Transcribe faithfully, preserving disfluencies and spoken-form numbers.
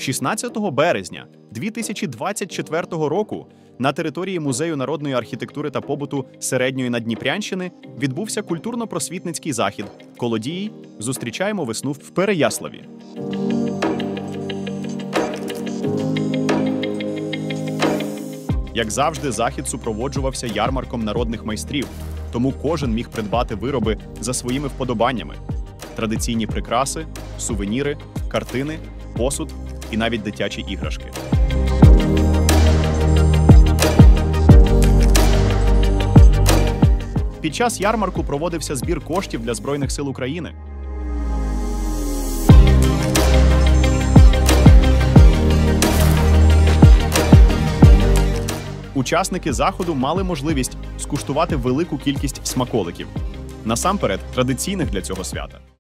шістнадцятого березня дві тисячі двадцять четвертого року на території Музею народної архітектури та побуту Середньої Наддніпрянщини відбувся культурно-просвітницький захід «Колодії. Зустрічаємо весну в Переяславі». Як завжди, захід супроводжувався ярмарком народних майстрів, тому кожен міг придбати вироби за своїми вподобаннями – традиційні прикраси, сувеніри, картини, посуд і навіть дитячі іграшки. Під час ярмарку проводився збір коштів для Збройних сил України. Учасники заходу мали можливість скуштувати велику кількість смаколиків, насамперед традиційних для цього свята.